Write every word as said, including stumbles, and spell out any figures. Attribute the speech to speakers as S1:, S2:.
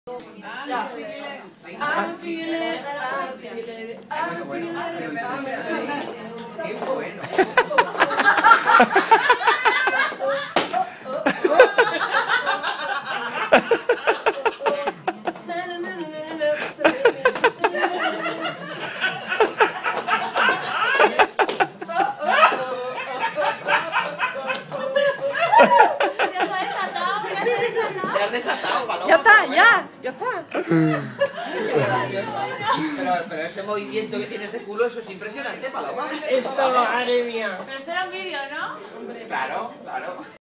S1: Ya. I feel it, I feel it, I feel it, I feel it.
S2: ¡Qué bueno!
S3: Ya has desatado, Paloma.
S1: Ya está, ya, ya está.
S3: Pero, pero ese movimiento que tienes de culo, eso es impresionante, Paloma.
S1: Esto, madre mía.
S4: Pero esto era un vídeo, ¿no?
S3: Claro, claro.